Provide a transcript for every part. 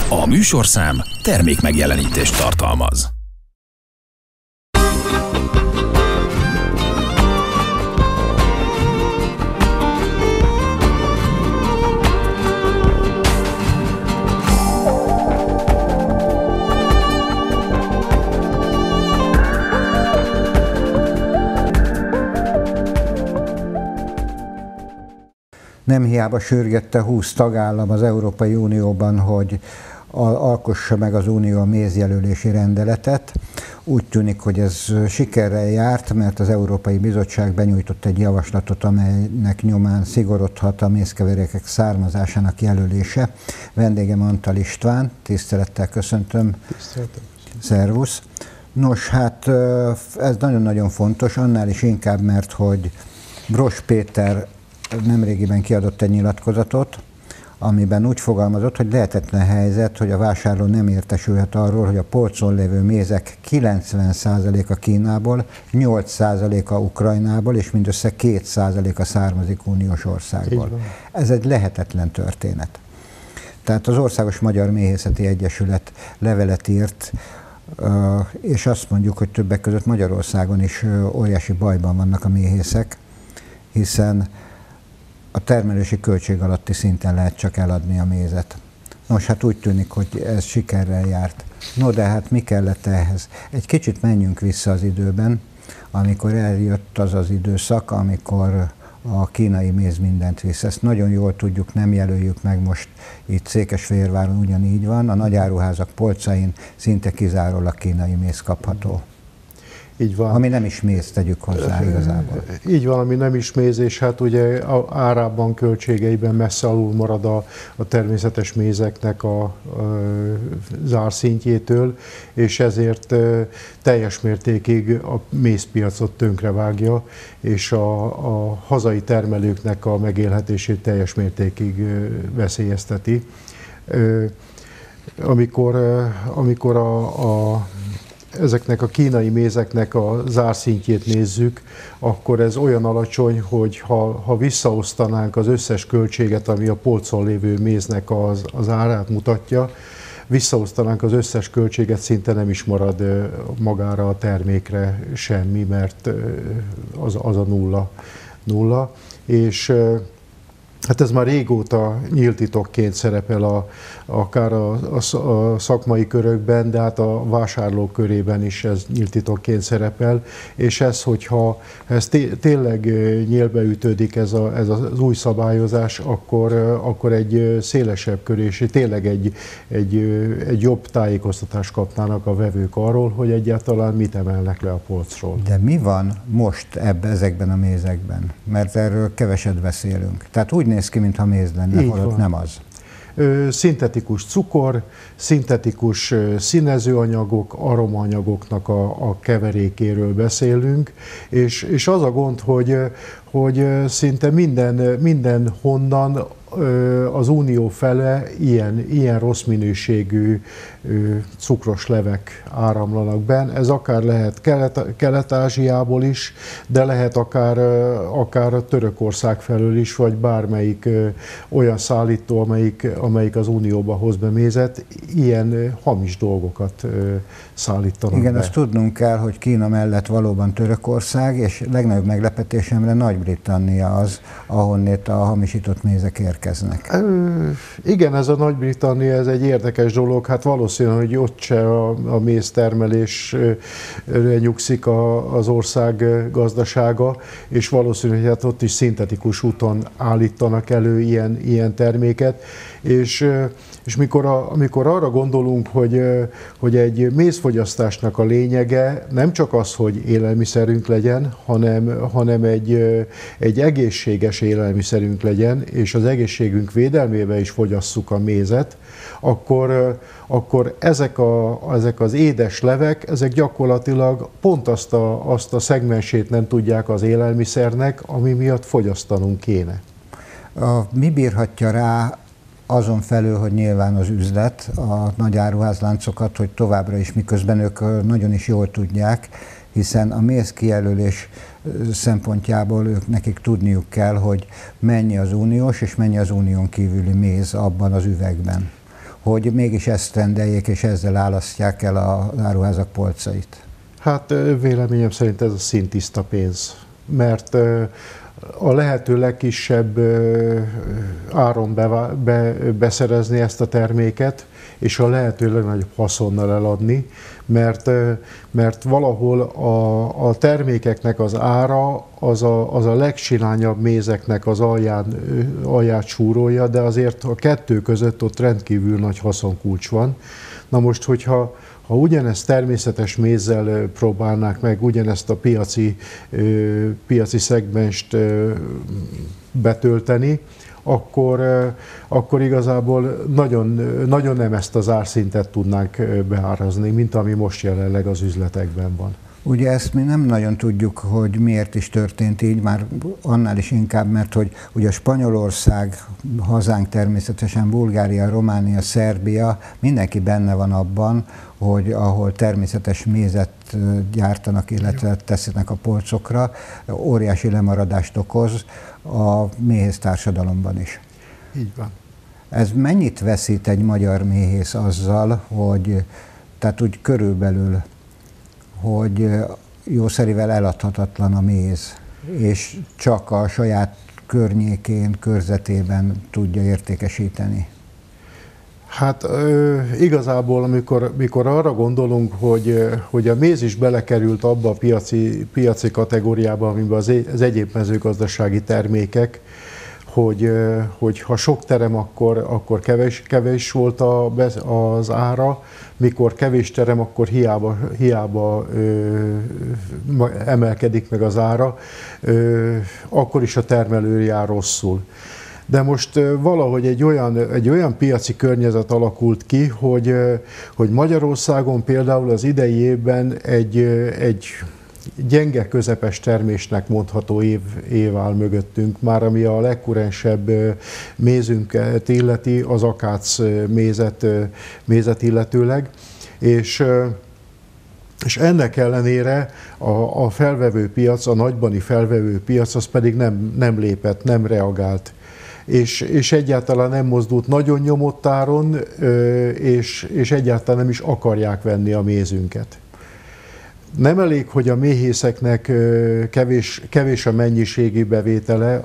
A műsorszám termékmegjelenítést tartalmaz. Nem hiába sürgette 20 tagállam az Európai Unióban, hogy alkossa meg az Unió a mézjelölési rendeletet. Úgy tűnik, hogy ez sikerrel járt, mert az Európai Bizottság benyújtott egy javaslatot, amelynek nyomán szigorodhat a mézkeverékek származásának jelölése. Vendégem Antal István, tisztelettel köszöntöm. Tiszteletem. Szervusz. Nos, hát ez nagyon-nagyon fontos, annál is inkább, mert hogy Bross Péter nemrégiben kiadott egy nyilatkozatot, amiben úgy fogalmazott, hogy lehetetlen helyzet, hogy a vásárló nem értesülhet arról, hogy a polcon lévő mézek 90%-a Kínából, 8%-a Ukrajnából, és mindössze 2%-a származik uniós országból. Ez egy lehetetlen történet. Tehát az Országos Magyar Méhészeti Egyesület levelet írt, és azt mondjuk, hogy többek között Magyarországon is óriási bajban vannak a méhészek, hiszen a termelési költség alatti szinten lehet csak eladni a mézet. Nos, hát úgy tűnik, hogy ez sikerrel járt. No, de hát mi kellett ehhez? Egy kicsit menjünk vissza az időben, amikor eljött az az időszak, amikor a kínai méz mindent visz. Ezt nagyon jól tudjuk, nem jelöljük meg most, itt Székesfehérváron ugyanígy van, a nagyáruházak polcain szinte kizárólag kínai méz kapható. Így van. Ami nem is méz, tegyük hozzá igazából. Így van, ami nem is méz, és hát ugye árában, költségeiben messze alul marad a természetes mézeknek a zárszintjétől, és ezért teljes mértékig a mézpiacot tönkrevágja, és a hazai termelőknek a megélhetését teljes mértékig veszélyezteti. Amikor ezeknek a kínai mézeknek a zárszintjét nézzük, akkor ez olyan alacsony, hogy ha visszaosztanánk az összes költséget, ami a polcon lévő méznek az árát mutatja, visszaosztanánk az összes költséget, szinte nem is marad magára a termékre semmi, mert az a nulla. És hát ez már régóta nyílt titokként szerepel akár a szakmai körökben, de hát a vásárlók körében is ez nyílt titokként szerepel, és ez, hogyha ez tényleg nyílbeütődik ez az új szabályozás, akkor egy szélesebb körű, és tényleg egy jobb tájékoztatást kapnának a vevők arról, hogy egyáltalán mit emelnek le a polcról. De mi van most ezekben a mézekben? Mert erről keveset beszélünk. Tehát úgy néz ki, mintha méz lenne, holott nem az. Szintetikus cukor, szintetikus színezőanyagok, aromaanyagoknak a keverékéről beszélünk, és az a gond, hogy szinte minden honnan az unió fele ilyen rossz minőségű cukros levek áramlanak be. Ez akár lehet Kelet-Ázsiából is, de lehet akár a Törökország felől is, vagy bármelyik olyan szállító, amelyik az unióba hoz be mézet, ilyen hamis dolgokat szállítanak Igen, be. azt tudnunk kell, hogy Kína mellett valóban Törökország, és legnagyobb meglepetésemre Nagy-Britannia az, ahonnét a hamisított mézek érkeznek. Igen, ez a Nagy-Britannia, ez egy érdekes dolog, hát valószínű, hogy ott se a méztermelésre nyugszik az ország gazdasága, és valószínű, hogy hát ott is szintetikus úton állítanak elő ilyen terméket, és amikor arra gondolunk, hogy egy mézfogyasztásnak a lényege nem csak az, hogy élelmiszerünk legyen, hanem egy egészséges élelmiszerünk legyen, és az egészségünk védelmébe is fogyasszuk a mézet, akkor ezek az édes levek, ezek gyakorlatilag pont azt a szegmensét nem tudják az élelmiszernek, ami miatt fogyasztanunk kéne. Mi bírhatja rá azon felül, hogy nyilván az üzlet, a nagy áruházláncokat, hogy továbbra is, miközben ők nagyon is jól tudják, hiszen a méz kijelölés szempontjából nekik tudniuk kell, hogy mennyi az uniós és mennyi az unión kívüli méz abban az üvegben. hogy mégis ezt rendeljék, és ezzel választják el az áruházak polcait? Hát véleményem szerint ez a szintiszta pénz, mert a lehető legkisebb áron beszerezni ezt a terméket, és a lehető legnagyobb haszonnal eladni, mert valahol a termékeknek az ára az a legsilányabb mézeknek az alját súrolja, de azért a kettő között ott rendkívül nagy haszonkulcs van. Na most, hogyha ugyanezt természetes mézzel próbálnák meg ugyanezt a piaci szegmenst betölteni, akkor igazából nagyon nem ezt az árszintet tudnánk beárazni, mint ami most jelenleg az üzletekben van. Ugye ezt mi nem nagyon tudjuk, hogy miért is történt így, már annál is inkább, mert hogy ugye Spanyolország, hazánk természetesen, Bulgária, Románia, Szerbia, mindenki benne van abban, hogy ahol természetes mézet gyártanak, illetve teszik a polcokra, óriási lemaradást okoz a méhész társadalomban is. Így van. Ez mennyit veszít egy magyar méhész azzal, hogy tehát úgy körülbelül, hogy jószerivel eladhatatlan a méz, és csak a saját környékén, körzetében tudja értékesíteni? Hát igazából, amikor arra gondolunk, hogy a méz is belekerült abba a piaci kategóriába, amiben az egyéb mezőgazdasági termékek, hogy ha sok terem, akkor kevés volt az ára, mikor kevés terem, akkor hiába emelkedik meg az ára, akkor is a termelő jár rosszul. De most valahogy egy olyan piaci környezet alakult ki, hogy Magyarországon például az idei évben egy gyenge közepes termésnek mondható év áll mögöttünk, már ami a legkurensebb mézünket illeti, az akác mézet illetőleg, és ennek ellenére a felvevő piac, a nagybani felvevő piac, az pedig nem lépett, nem reagált. És egyáltalán nem mozdult nagyon nyomott áron, és egyáltalán nem is akarják venni a mézünket. Nem elég, hogy a méhészeknek kevés a mennyiségi bevétele,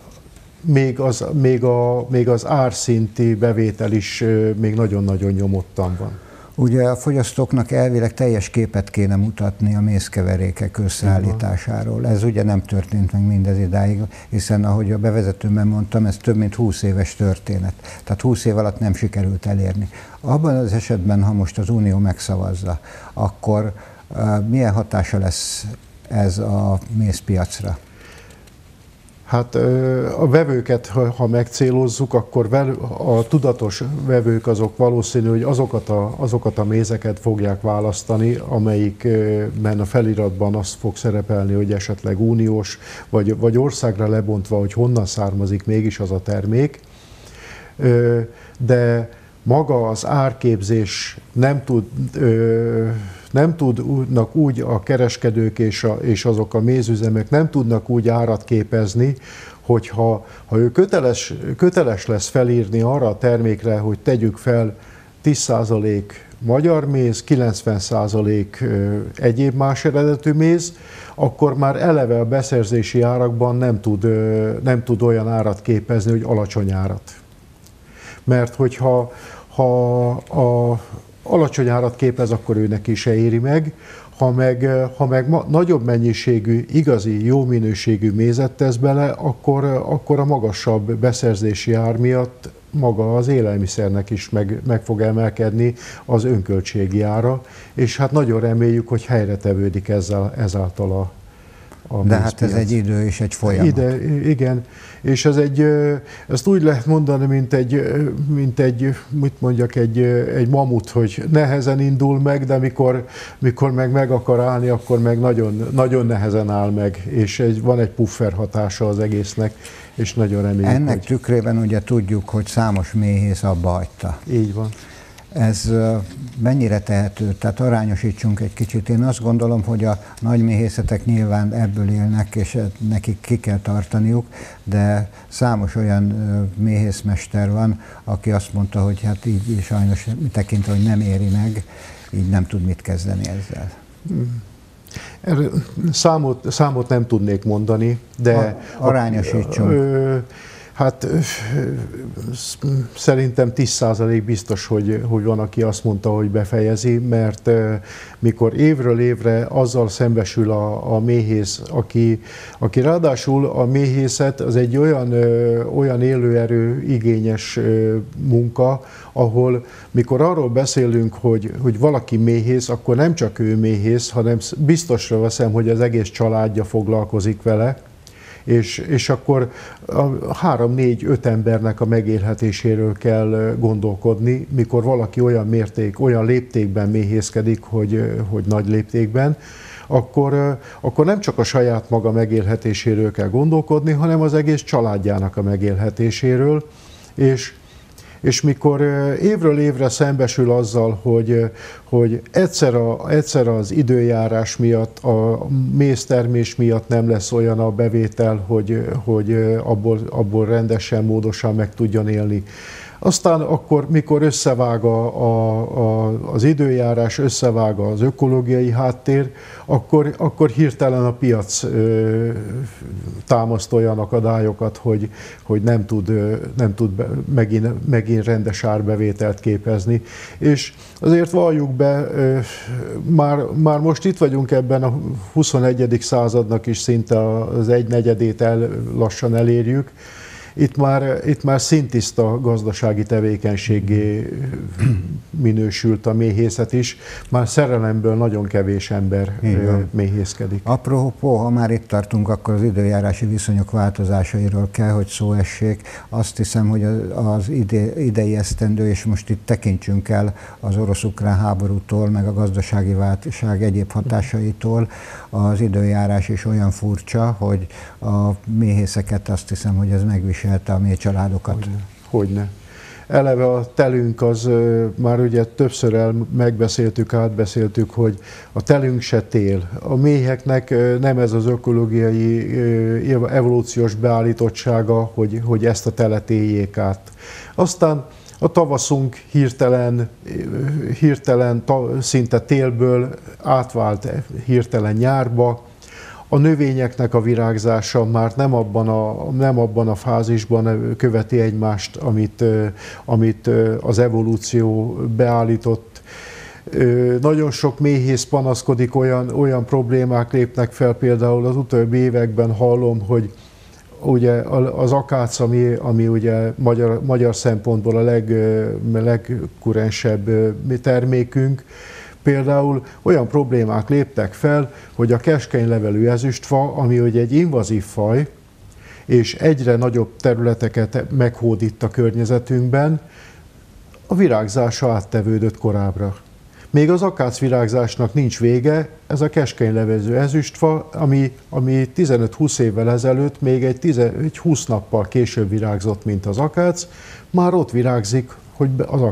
még az árszinti bevétel is még nagyon-nagyon nyomottan van. Ugye a fogyasztóknak elvileg teljes képet kéne mutatni a mézkeverékek összeállításáról. Ez ugye nem történt meg mindez idáig, hiszen ahogy a bevezetőben mondtam, ez több mint 20 éves történet. Tehát 20 év alatt nem sikerült elérni. Abban az esetben, ha most az Unió megszavazza, akkor milyen hatása lesz ez a mézpiacra? Hát a vevőket, ha megcélozzuk, akkor a tudatos vevők azok valószínű, hogy azokat a mézeket fogják választani, amelyikben a feliratban azt fog szerepelni, hogy esetleg uniós, vagy országra lebontva, hogy honnan származik mégis az a termék. De maga az árképzés nem tudnak úgy a kereskedők és azok a mézüzemek nem tudnak úgy árat képezni, hogyha ő köteles lesz felírni arra a termékre, hogy tegyük fel 10% magyar méz, 90% egyéb más eredetű méz, akkor már eleve a beszerzési árakban nem tud olyan árat képezni, hogy alacsony árat. Mert hogyha alacsony árat képez, akkor őnek is se éri meg. Ha meg nagyobb mennyiségű, igazi, jó minőségű mézet tesz bele, akkor a magasabb beszerzési ár miatt maga az élelmiszernek is meg fog emelkedni az önköltségi ára, és hát nagyon reméljük, hogy helyre tevődik ezáltal a de hát ez egy idő és egy folyamat. Igen, és ezt úgy lehet mondani, mint egy mamut, hogy nehezen indul meg, de mikor meg akar állni, akkor meg nagyon, nagyon nehezen áll meg, és van egy puffer hatása az egésznek, és nagyon reméljük, ennek tükrében ugye tudjuk, hogy számos méhész abba hagyta. Így van. Ez mennyire tehető? Tehát arányosítsunk egy kicsit. Én azt gondolom, hogy a nagy méhészetek nyilván ebből élnek, és nekik ki kell tartaniuk, de számos olyan méhészmester van, aki azt mondta, hogy hát így sajnos tekintve, hogy nem éri meg, így nem tud mit kezdeni ezzel. Számot nem tudnék mondani, de... Arányosítsunk. Hát szerintem 10% biztos, hogy van, aki azt mondta, hogy befejezi, mert mikor évről évre azzal szembesül a méhész, aki ráadásul a méhészet az egy olyan élőerő igényes munka, ahol mikor arról beszélünk, hogy valaki méhész, akkor nem csak ő méhész, hanem biztosra veszem, hogy az egész családja foglalkozik vele, és akkor 3-4-5 embernek a megélhetéséről kell gondolkodni, mikor valaki olyan léptékben méhészkedik, hogy nagy léptékben, akkor nem csak a saját maga megélhetéséről kell gondolkodni, hanem az egész családjának a megélhetéséről, és mikor évről évre szembesül azzal, hogy egyszer az időjárás miatt, a méztermés miatt nem lesz olyan a bevétel, hogy abból rendesen, módosan meg tudjon élni. Aztán akkor, mikor összevág az időjárás, összevág az ökológiai háttér, akkor hirtelen a piac támaszt olyan akadályokat, hogy nem tud megint rendes árbevételt képezni. És azért valljuk be, már most itt vagyunk ebben a 21. századnak is szinte az 1/4 lassan elérjük. Itt már szintiszta gazdasági tevékenységé minősült a méhészet is, már szerelemből nagyon kevés ember méhészkedik. Apropó, ha már itt tartunk, akkor az időjárási viszonyok változásairól kell, hogy szó essék. Azt hiszem, hogy az idei esztendő, és most itt tekintsünk el az orosz-ukrán háborútól, meg a gazdasági válság egyéb hatásaitól, az időjárás is olyan furcsa, hogy a méhészeket azt hiszem, hogy ez megviselte a mély családokat. Hogyne. Eleve a telünk az, már ugye többször átbeszéltük, hogy a telünk se tél. A méheknek nem ez az ökológiai, evolúciós beállítottsága, hogy ezt a telet éljék át. Aztán a tavaszunk hirtelen szinte télből átvált hirtelen nyárba. A növényeknek a virágzása már nem abban a fázisban követi egymást, amit az evolúció beállított. Nagyon sok méhész panaszkodik, olyan problémák lépnek fel, például az utóbbi években hallom, hogy ugye az akác, ami ugye magyar szempontból a legkurensebb termékünk, például olyan problémák léptek fel, hogy a keskenylevelű ezüstfa, ami ugye egy invazív faj, és egyre nagyobb területeket meghódít a környezetünkben, a virágzása áttevődött korábbra. Még az akácvirágzásnak nincs vége, ez a keskenylevelű ezüstfa, ami 15-20 évvel ezelőtt még egy 20 nappal később virágzott, mint az akác, már ott virágzik, hogy az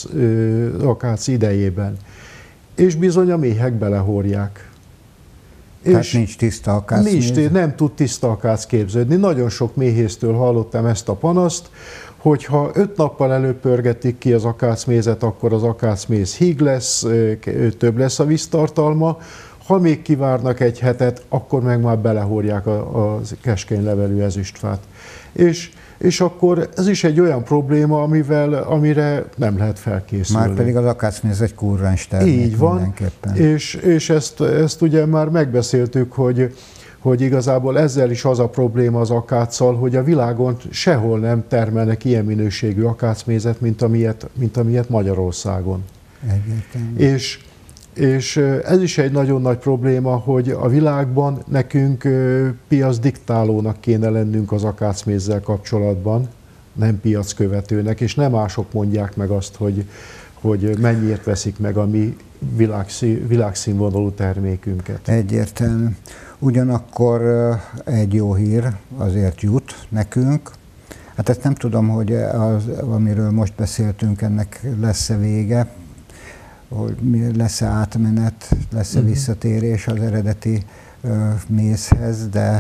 akác idejében. És bizony a méhek belehorják. Tehát és nincs tiszta akác. Nem tud tiszta akác képződni. Nagyon sok méhésztől hallottam ezt a panaszt, hogy ha 5 nappal előbb pörgetik ki az akácmézet, akkor az akácméz híg lesz, több lesz a víztartalma. Ha még kivárnak egy hetet, akkor meg már belehorják a keskenylevelű ezüstfát. És akkor ez is egy olyan probléma, amire nem lehet felkészülni. Már pedig az akácméz egy kurrens termék. Így van, és ezt ugye már megbeszéltük, hogy igazából ezzel is az a probléma az akáccal, hogy a világon sehol nem termelnek ilyen minőségű akácmézet, mint amilyet Magyarországon. Egyértelmű. És ez is egy nagyon nagy probléma, hogy a világban nekünk piacdiktálónak kéne lennünk az akácmézzel kapcsolatban, nem piackövetőnek, és nem mások mondják meg azt, hogy mennyiért veszik meg a mi világszínvonalú termékünket. Egyértelmű. Ugyanakkor egy jó hír azért jut nekünk, Hát ezt nem tudom, hogy amiről most beszéltünk, ennek lesz-e vége, hogy lesz-e átmenet, lesz-e visszatérés az eredeti mézhez, de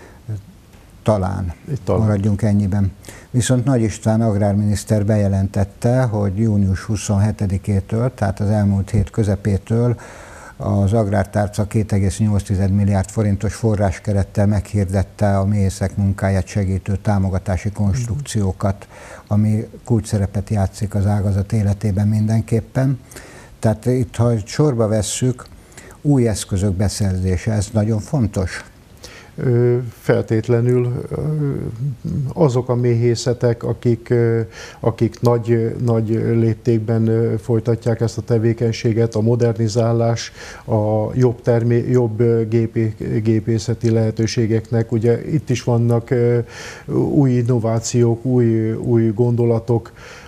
talán maradjunk ennyiben. Viszont Nagy István agrárminiszter bejelentette, hogy június 27-től, tehát az elmúlt hét közepétől az Agrártárca 2,8 milliárd forintos forráskerettel meghirdette a méhészek munkáját segítő támogatási konstrukciókat, ami kulcsszerepet játszik az ágazat életében mindenképpen. Tehát itt, ha sorba vesszük, új eszközök beszerzése, ez nagyon fontos. Feltétlenül azok a méhészetek, akik nagy léptékben folytatják ezt a tevékenységet, a modernizálás, a jobb gépészeti lehetőségeknek, ugye itt is vannak új innovációk, új gondolatok,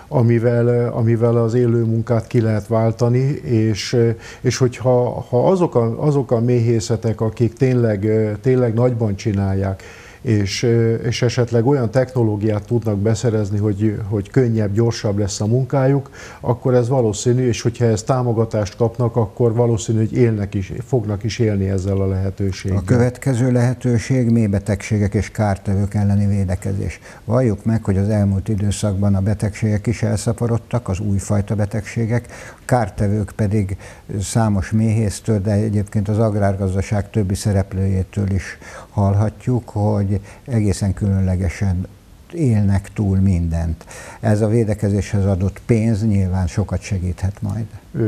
amivel az élő munkát ki lehet váltani, és hogyha azok a méhészetek, akik tényleg nagyban csinálják, és esetleg olyan technológiát tudnak beszerezni, hogy könnyebb, gyorsabb lesz a munkájuk, akkor ez valószínű, és hogyha ezt támogatást kapnak, akkor valószínű, hogy fognak is élni ezzel a lehetőséggel. A következő lehetőség méhbetegségek és kártevők elleni védekezés. Valljuk meg, hogy az elmúlt időszakban a betegségek is elszaporodtak, az újfajta betegségek, kártevők pedig számos méhésztől, de egyébként az agrárgazdaság többi szereplőjétől is hallhatjuk, hogy egészen különlegesen élnek túl mindent. Ez a védekezéshez adott pénz nyilván sokat segíthet majd.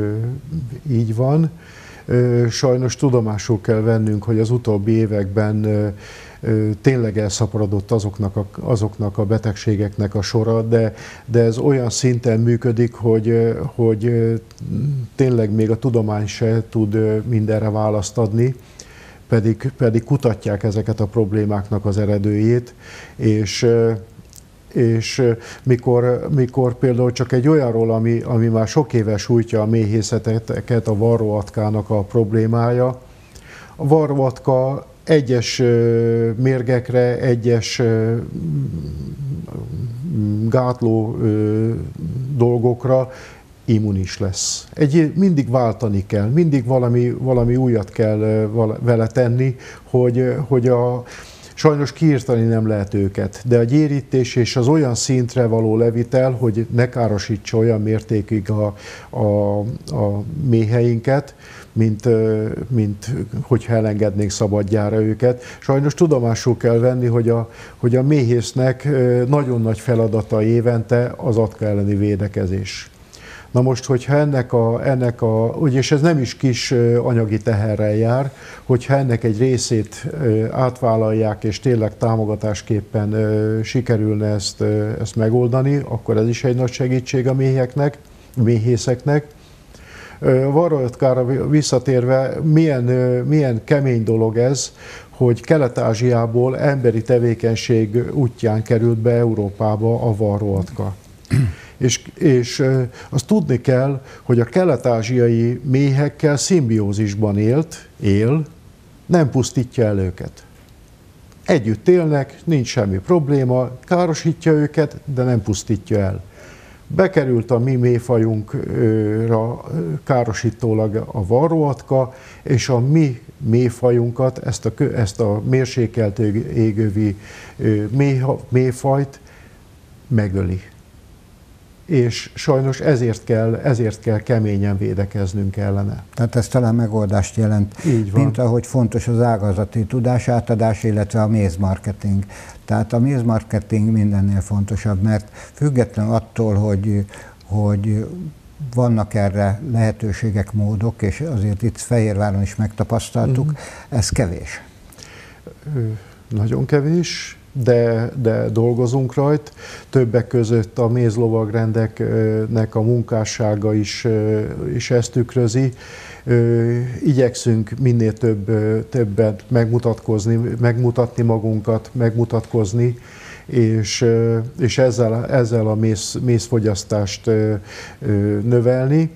Így van. Sajnos tudomásul kell vennünk, hogy az utóbbi években tényleg elszaporodott azoknak a betegségeknek a sora, de ez olyan szinten működik, hogy tényleg még a tudomány se tud mindenre választ adni, pedig kutatják ezeket a problémáknak az eredőjét, és mikor például csak egy olyanról, ami már sok éve sújtja a méhészeteket, a varroatkának a problémája. A varroatka egyes mérgekre, egyes gátló dolgokra immunis lesz. Mindig váltani kell, mindig valami újat kell vele tenni, hogy sajnos kiirtani nem lehet őket, de a gyérítés és az olyan szintre való levitel, hogy ne károsítsa olyan mértékig a méheinket, mint hogyha elengednénk szabadjára őket. Sajnos tudomásul kell venni, hogy a méhésznek nagyon nagy feladata évente az atka elleni védekezés. Na most, hogyha ennek és ez nem is kis anyagi teherrel jár, hogyha ennek egy részét átvállalják, és tényleg támogatásképpen sikerülne ezt megoldani, akkor ez is egy nagy segítség a méhészeknek. Varroatkára visszatérve, milyen kemény dolog ez, hogy Kelet-Ázsiából emberi tevékenység útján került be Európába a varroatka. És azt tudni kell, hogy a kelet-ázsiai méhekkel szimbiózisban él, nem pusztítja el őket. Együtt élnek, nincs semmi probléma, károsítja őket, de nem pusztítja el. Bekerült a mi méhfajunkra károsítólag a varroatka, és a mi méhfajunkat, ezt a mérsékelt égövi méhfajt megöli. És sajnos ezért kell keményen védekeznünk ellene. Tehát ez talán megoldást jelent, mint ahogy fontos az ágazati tudásátadás, illetve a mézmarketing. Tehát a mézmarketing mindennél fontosabb, mert függetlenül attól, hogy vannak erre lehetőségek, módok, és azért itt Fehérváron is megtapasztaltuk, ez kevés. Nagyon kevés. De dolgozunk rajta. Többek között a mézlovagrendeknek a munkássága is ezt tükrözi. Igyekszünk minél többet megmutatni magunkat, és ezzel a mézfogyasztást növelni.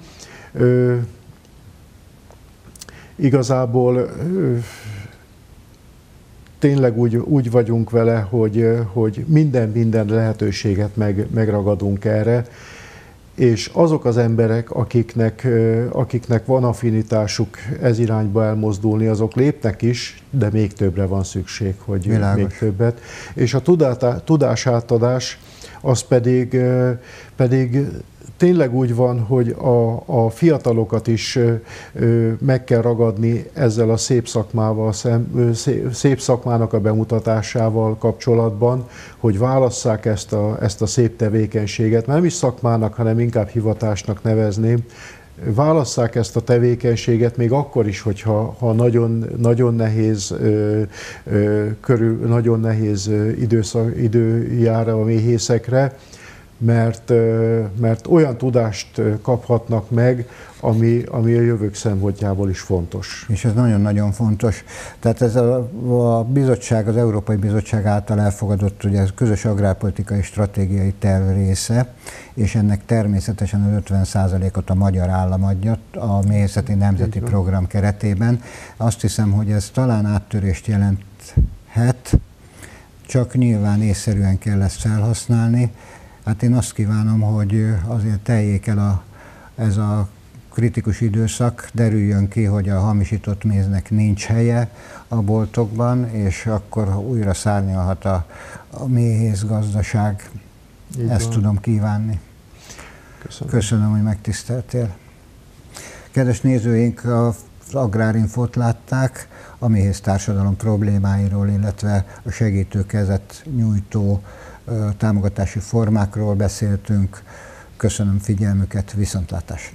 Igazából tényleg úgy vagyunk vele, hogy minden lehetőséget megragadunk erre, és azok az emberek, akiknek van affinitásuk ez irányba elmozdulni, azok lépnek is, de még többre van szükség, hogy Világos. még többet. És a tudásátadás az pedig tényleg úgy van, hogy a fiatalokat is meg kell ragadni ezzel a szép szakmának a bemutatásával kapcsolatban, hogy válasszák ezt a szép tevékenységet, nem is szakmának, hanem inkább hivatásnak nevezném, válasszák ezt a tevékenységet még akkor is, hogyha nagyon nehéz nagyon nehéz idő jár a méhészekre, mert olyan tudást kaphatnak meg, ami a jövők szempontjából is fontos. És ez nagyon-nagyon fontos. Tehát ez a bizottság, az Európai Bizottság által elfogadott ugye, közös agrárpolitikai stratégiai terv része, és ennek természetesen az 50%-ot a magyar állam adja a méhészeti nemzeti program keretében. Azt hiszem, hogy ez talán áttörést jelenthet, csak nyilván észszerűen kell ezt felhasználni. Hát én azt kívánom, hogy azért teljék el ez a kritikus időszak, derüljön ki, hogy a hamisított méznek nincs helye a boltokban, és akkor újra szárnyalhat a méhészgazdaság. Ezt tudom kívánni. Köszönöm, hogy megtiszteltél. Kedves nézőink, az Agrárinfót látták, a méhész társadalom problémáiról, illetve a segítő kezet nyújtó támogatási formákról beszéltünk. Köszönöm figyelmüket, viszontlátásra!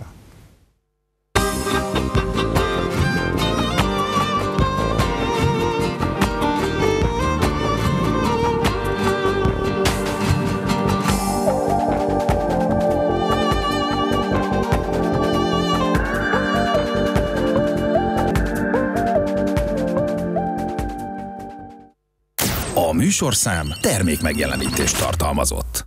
A műsorszám termékmegjelenítést tartalmazott.